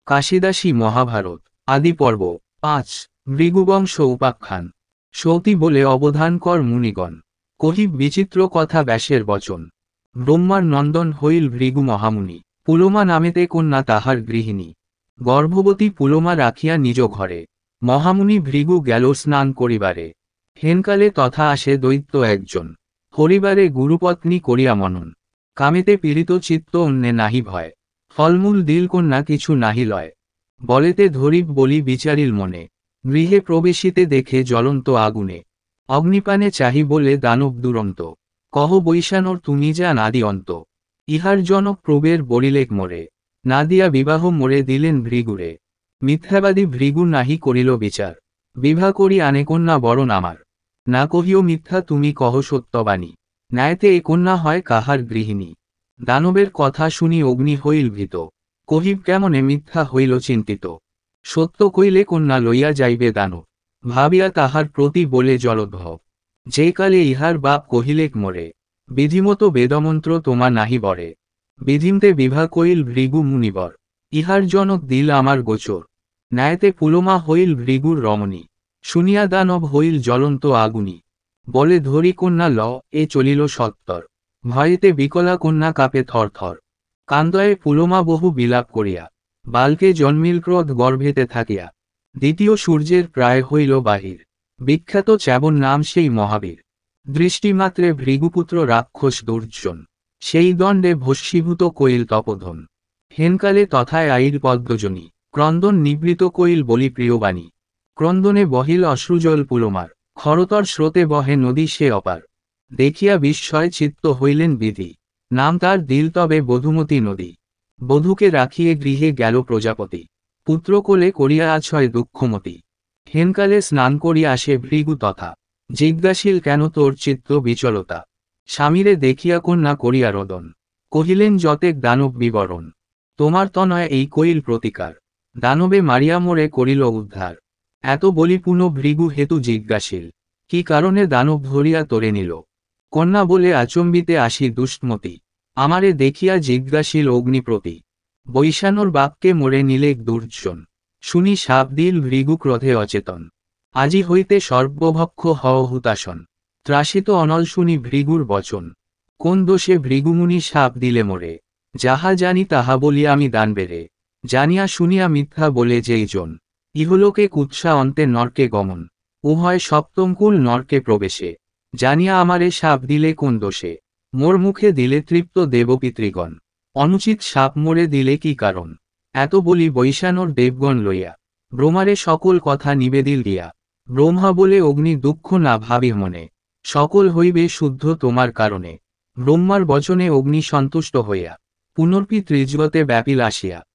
কাশিদাসী মহাভারত আদি পর্ব ৫ ভৃগুবংশ উপাখ্যান। সৌতি বলে অবধান কর মুনিগণ, কহিব বিচিত্র কথা ব্যাসের বচন। ব্রহ্মার নন্দন হইল ভৃগু মহামুনি, পুলোমা নামেতে কন্যা তাহার গৃহিণী। গর্ভবতী পুলোমা রাখিয়া নিজ ঘরে, মহামুনি ভৃগু গেল স্নান করিবারে। হেনকালে তথা আসে দৈত্য একজন, হরিবারে গুরুপত্নী করিয়া মনন। কামেতে পীড়িত চিত্ত অন্যে নাহি ভয়, ফলমূল দিল কন্যা কিছু নাহি লয়। বলেতে ধরিব বলি বিচারিল মনে, গৃহে প্রবেশিতে দেখে জ্বলন্ত আগুনে। অগ্নিপানে চাহি বলে দানব দুরন্ত, কহ বৈশানর তুমি যান আদি অন্ত। ইহার জনক প্রবের বরিলেক মোরে, না দিয়া বিবাহ মোরে দিলেন ভৃগুরে। মিথ্যাবাদী ভৃগু নাহি করিল বিচার, বিবাহ করি আনে কন্যা বরণ আমার। না কহিও মিথ্যা তুমি কহ সত্যবাণী, ন্যায়তে এ কন্যা হয় কাহার গৃহিণী। দানবের কথা শুনি অগ্নি হইল ভীত, কহিব কেমনে মিথ্যা হইল চিন্তিত। সত্য কইলে কন্যা লইয়া যাইবে দানব, ভাবিয়া তাহার প্রতি বলে জলোদ্ভব। যে কালে ইহার বাপ কহিলেক মোরে, বিধিমতো বেদমন্ত্র তোমা নাহি বরে। বিধিমতে বিভা কইল ভৃগু মুনিবর, ইহার জনক দিল আমার গোচর। ন্যায়তে পুলোমা হইল ভৃগুর রমণী, শুনিয়া দানব হইল জ্বলন্ত আগুনি। বলে ধরি কন্যা ল এ চলিল সত্তর, ভয়েতে বিকলা কন্যা কাঁপে থর থর। কান্দয়ে পুলোমা বহু বিলাপ করিয়া, বালকে জন্মিল ক্রোধ গর্ভেতে থাকিয়া। দ্বিতীয় সূর্যের প্রায় হইল বাহির, বিখ্যাত চ্যাবন নাম সেই মহাবীর। দৃষ্টিমাত্রে ভৃগুপুত্র রাক্ষস দুর্জন, সেই দণ্ডে ভস্মীভূত কইল তপোধন। হেনকালে তথায় আইর পদ্মজনী, ক্রন্দন নিবৃত কইল বলি প্রিয়বাণী। ক্রন্দনে বহিল অশ্রুজল পুলোমার, খরতর স্রোতে বহে নদী সে অপার। দেখিয়া বিস্ময় চিত্ত হইলেন বিধি, নাম তার দিল তবে বধূমতী নদী। বধূকে রাখিয়ে গৃহে গেল প্রজাপতি, পুত্রকোলে করিয়া আছয় দুঃখমতী। হেনকালে স্নান করিয়া আসে ভৃগু তথা, জিজ্ঞাসিল কেন তোর চিত্ত বিচলতা। স্বামীরে দেখিয়া কন্যা করিয়া রোদন, কহিলেন যতেক দানব বিবরণ। তোমার তনয় এই কইল প্রতিকার, দানবে মারিয়া মোরে করিল উদ্ধার। এত বলি পুনঃ ভৃগু হেতু জিজ্ঞাসিল, কি কারণে দানব ধরিয়া তোরে নিল। কন্যা বলে আচম্বিতে আসি দুষ্টমতি, আমারে দেখিয়া জিজ্ঞাসিল অগ্নিপ্রতি। বৈশানর বাপকে মোরে নিলেক দুর্জন, শুনি শাপ দিল ভৃগু ক্রোধে অচেতন। আজি হইতে সর্বভক্ষ হও হুতাসন, ত্রাসিত অনল শুনি ভৃগুর বচন। কোন দোষে ভৃগুমুনি শাপ দিলে মোরে, যাহা জানি তাহা বলি আমি দান বেড়ে। জানিয়া শুনিয়া মিথ্যা বলে যেই জন, ইহলোকে কুৎসা অন্তে নরকে গমন। উভয় সপ্তমকুল নরকে প্রবেশে, জানিয়া আমারে শাপ দিলে কোন দোষে। মোর মুখে দিলে তৃপ্ত দেবপিতৃগণ, অনুচিত শাপ মোরে দিলে কি কারণ। এত বলি বৈশানর দেবগণ লইয়া, ব্রহ্মারে সকল কথা নিবেদিল দিয়া। ব্রহ্মা বলে অগ্নি দুঃখ না ভাবি মনে, সকল হইবে শুদ্ধ তোমার কারণে। ব্রহ্মার বচনে অগ্নি সন্তুষ্ট হইয়া, পুনর্পি ত্রিজগতে ব্যাপিল আসিয়া।